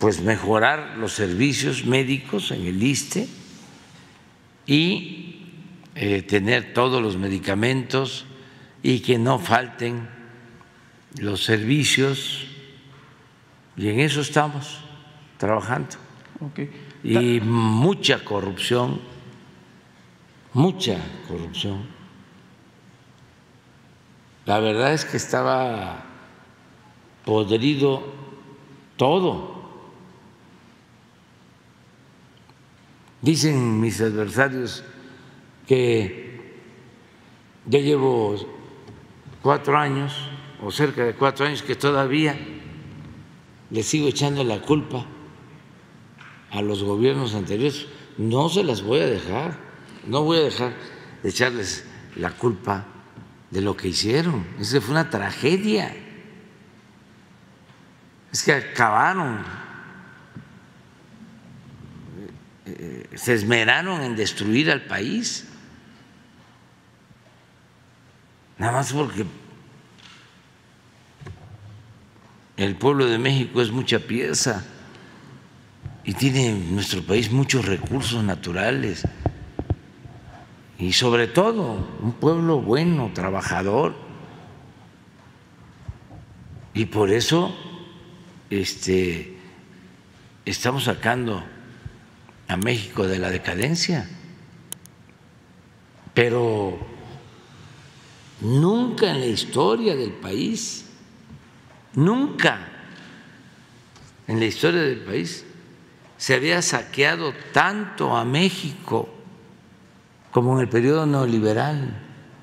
pues mejorar los servicios médicos en el ISSSTE y tener todos los medicamentos y que no falten los servicios, y en eso estamos trabajando. Okay. Y mucha corrupción, mucha corrupción. La verdad es que estaba podrido todo. Dicen mis adversarios que ya llevo 4 años o cerca de 4 años que todavía le sigo echando la culpa a los gobiernos anteriores. No se las voy a dejar, no voy a dejar de echarles la culpa de lo que hicieron. Esa fue una tragedia. Es que acabaron, se esmeraron en destruir al país, nada más porque el pueblo de México es mucha pieza y tiene nuestro país muchos recursos naturales y sobre todo un pueblo bueno, trabajador, y por eso estamos sacando a México de la decadencia, pero nunca en la historia del país, nunca en la historia del país se había saqueado tanto a México como en el periodo neoliberal.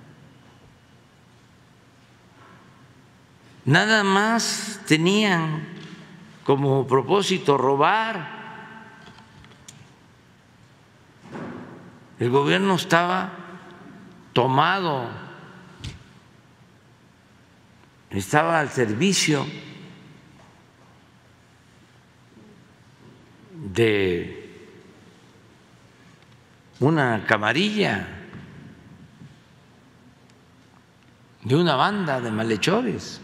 Nada más tenían como propósito robar. El gobierno estaba tomado, estaba al servicio de una camarilla, de una banda de malhechores.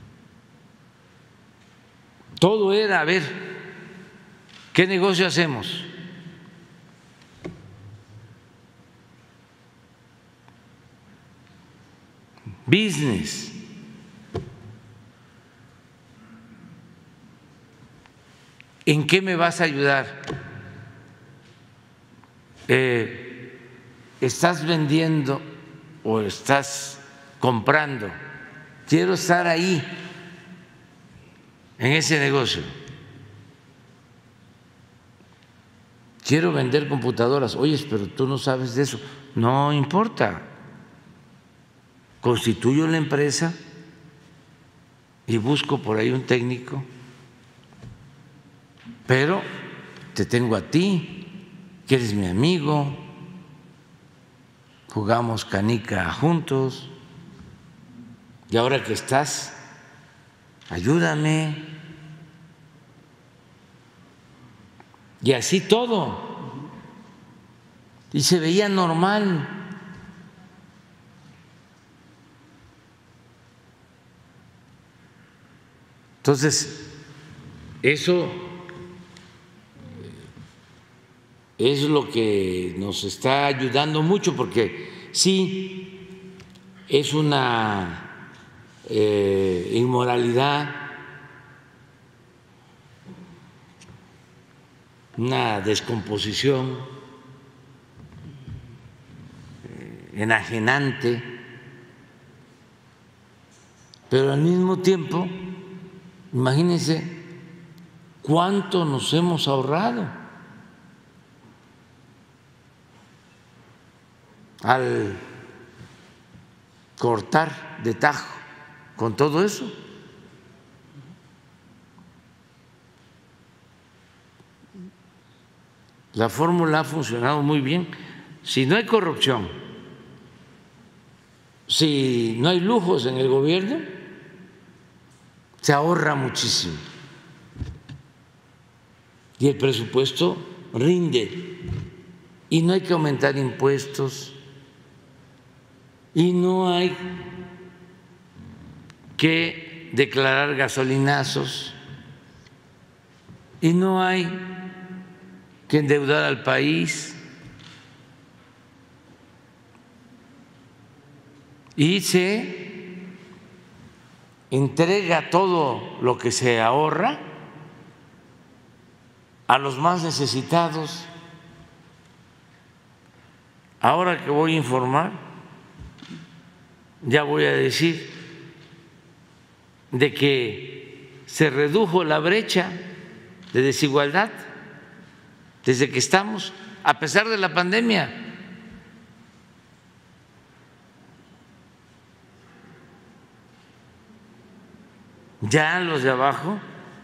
Todo era, a ver, ¿qué negocio hacemos? Business. ¿En qué me vas a ayudar? ¿Estás vendiendo o estás comprando? Quiero estar ahí, en ese negocio. Quiero vender computadoras. Oye, pero tú no sabes de eso. No importa. Constituyo la empresa y busco por ahí un técnico, pero te tengo a ti, que eres mi amigo, jugamos canica juntos, y ahora que estás, ayúdame. Y así todo. Y se veía normal. Entonces, eso es lo que nos está ayudando mucho, porque sí es una inmoralidad, una descomposición enajenante, pero al mismo tiempo, imagínense cuánto nos hemos ahorrado al cortar de tajo con todo eso. La fórmula ha funcionado muy bien. Si no hay corrupción, si no hay lujos en el gobierno, se ahorra muchísimo y el presupuesto rinde, y no hay que aumentar impuestos, y no hay que declarar gasolinazos, y no hay que endeudar al país. Y se entrega todo lo que se ahorra a los más necesitados. Ahora que voy a informar, ya voy a decir de que se redujo la brecha de desigualdad desde que estamos, a pesar de la pandemia. Ya los de abajo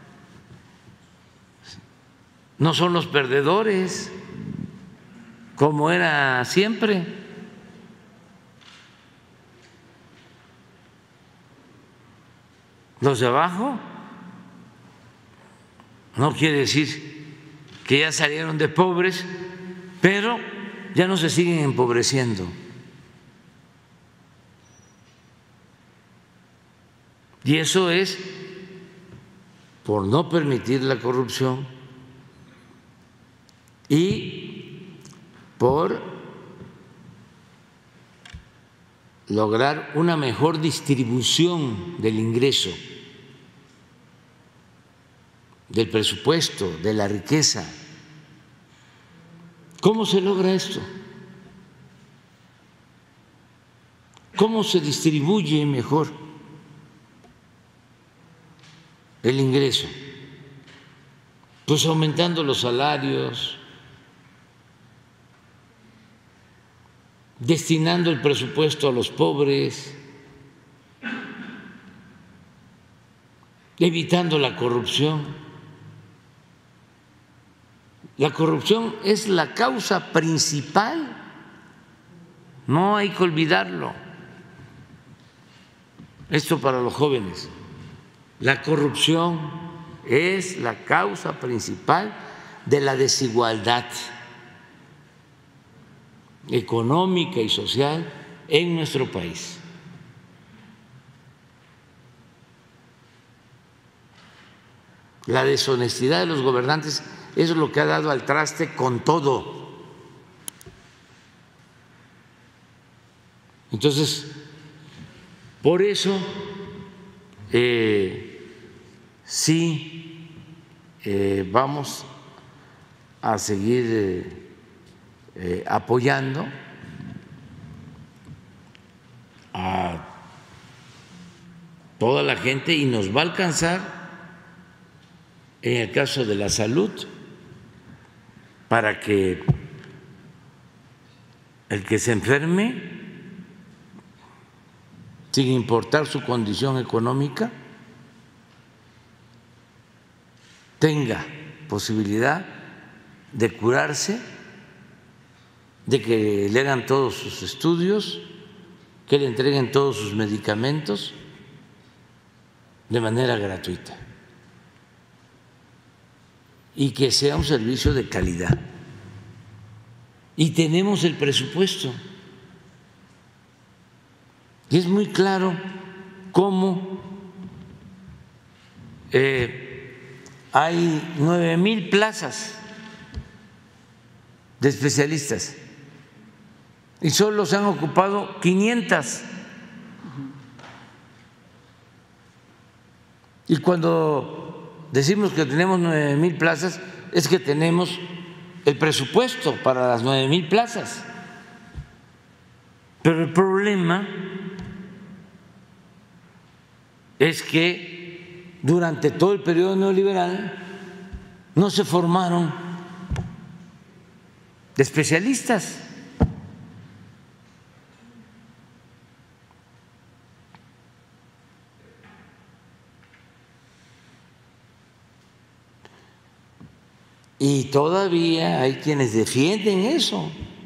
no son los perdedores como era siempre. Los de abajo no quiere decir que ya salieron de pobres, pero ya no se siguen empobreciendo. Y eso es por no permitir la corrupción y por lograr una mejor distribución del ingreso, del presupuesto, de la riqueza. ¿Cómo se logra esto? ¿Cómo se distribuye mejor el ingreso? Pues aumentando los salarios, destinando el presupuesto a los pobres, evitando la corrupción. La corrupción es la causa principal, no hay que olvidarlo. Esto para los jóvenes. La corrupción es la causa principal de la desigualdad económica y social en nuestro país. La deshonestidad de los gobernantes es lo que ha dado al traste con todo. Entonces, por eso sí vamos a seguir apoyando a toda la gente y nos va a alcanzar en el caso de la salud para que el que se enferme, sin importar su condición económica, tenga posibilidad de curarse, de que le hagan todos sus estudios, que le entreguen todos sus medicamentos de manera gratuita y que sea un servicio de calidad. Y tenemos el presupuesto. Y es muy claro cómo hay 9,000 plazas de especialistas y solo se han ocupado 500. Y cuando decimos que tenemos 9,000 plazas, es que tenemos el presupuesto para las 9,000 plazas. Pero el problema es que durante todo el periodo neoliberal no se formaron especialistas. Y todavía hay quienes defienden eso.